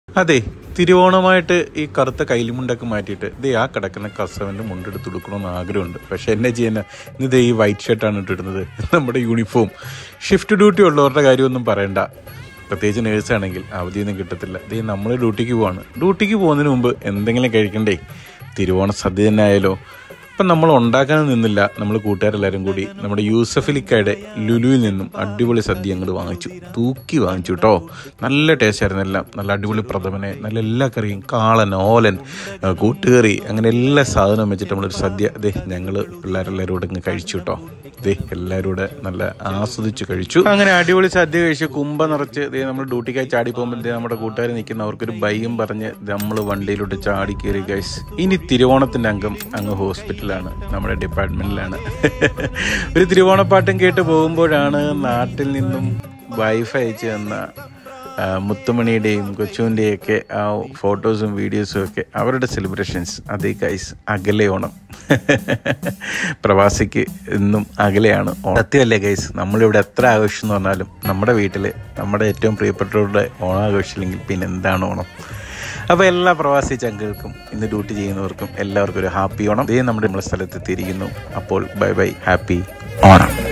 അതെ, തിരുവോണമായിട്ട് ഈ കറുത്ത കൈലിമുണ്ടൊക്കെ മാറ്റിയിട്ട് ഇതേ ആ കിടക്കുന്ന കസവൻ്റെ മുണ്ടെടുത്ത് കൊടുക്കണമെന്ന് ആഗ്രഹമുണ്ട്. പക്ഷേ എന്നെ ചെയ്യുന്ന ഇതേ ഈ വൈറ്റ് ഷർട്ടാണ് ഇട്ടിടുന്നത്, നമ്മുടെ യൂണിഫോം. ഷിഫ്റ്റ് ഡ്യൂട്ടി ഉള്ളവരുടെ കാര്യമൊന്നും പറയണ്ട, പ്രത്യേകിച്ച് നേഴ്സാണെങ്കിൽ അവധിയൊന്നും കിട്ടത്തില്ല. ഇതേ നമ്മൾ ഡ്യൂട്ടിക്ക് പോവാണ്. ഡ്യൂട്ടിക്ക് പോകുന്നതിന് മുമ്പ് എന്തെങ്കിലും കഴിക്കണ്ടേ? തിരുവോണ സദ്യ തന്നെ ആയാലോ. അപ്പം നമ്മൾ ഉണ്ടാക്കാനും നിന്നില്ല. നമ്മൾ കൂട്ടുകാരെല്ലാവരും കൂടി നമ്മുടെ യൂസഫലിക്കയുടെ ലുലുവിൽ നിന്നും അടിപൊളി സദ്യ അങ്ങോട്ട് വാങ്ങിച്ചു, തൂക്കി വാങ്ങിച്ചു കേട്ടോ. നല്ല ടേസ്റ്റ് ആയിരുന്നു എല്ലാം. നല്ല അടിപൊളി പ്രഥമനെ, നല്ല എല്ലാ കറിയും, കാളൻ, ഓലൻ, കൂട്ടുകറി, അങ്ങനെ എല്ലാ സാധനവും വെച്ചിട്ട് നമ്മളൊരു സദ്യ ഇതേ ഞങ്ങൾ പിള്ളേരെല്ലാവരും കൂടെ ഇങ്ങ് കഴിച്ചു കേട്ടോ. ഇതേ എല്ലാവരും കൂടെ നല്ല ആസ്വദിച്ച് കഴിച്ചു. അങ്ങനെ അടിപൊളി സദ്യ കഴിച്ച് കുമ്പ നിറച്ച് ഇതേ നമ്മൾ ഡ്യൂട്ടിക്കായി ചാടി പോകുമ്പോൾ നമ്മുടെ കൂട്ടുകാർ നിൽക്കുന്ന അവർക്കൊരു ബൈയും പറഞ്ഞ് നമ്മൾ വണ്ടിയിലോട്ട് ചാടി കയറി ഗൈസ്. ഇനി തിരുവോണത്തിൻ്റെ അംഗം അങ്ങ് ഹോസ്പിറ്റൽ, നമ്മുടെ ഡിപ്പാർട്ട്മെന്റിലാണ്. ഒരു തിരുവോണപ്പാട്ടും കേട്ട് പോകുമ്പോഴാണ് നാട്ടിൽ നിന്നും വൈഫ് അയച്ചു തന്ന മുത്തുമണിയുടെയും കൊച്ചുവിൻ്റെയും ഒക്കെ ആ ഫോട്ടോസും വീഡിയോസും ഒക്കെ അവരുടെ സെലിബ്രേഷൻസ്. അതേ ഗൈസ്, അകലെ ഓണം. പ്രവാസിക്ക് ഇന്നും അകലെയാണ് ഓണം. സത്യമല്ലേ ഗൈസ്? നമ്മളിവിടെ എത്ര ആഘോഷം എന്ന് പറഞ്ഞാലും നമ്മുടെ വീട്ടിൽ നമ്മുടെ ഏറ്റവും പ്രിയപ്പെട്ടവരുടെ ഓണം ആഘോഷിച്ചില്ലെങ്കിൽ പിന്നെ എന്താണ് ഓണം? അപ്പോൾ എല്ലാ പ്രവാസി ചങ്കുകൾക്കും ഇന്ന് ഡ്യൂട്ടി ചെയ്യുന്നവർക്കും എല്ലാവർക്കും ഒരു ഹാപ്പി ഓണം. ഇതേ നമ്മുടെ സ്ഥലത്ത് എത്തിയിരിക്കുന്നു. അപ്പോൾ ബൈ ബൈ, ഹാപ്പി ഓണം.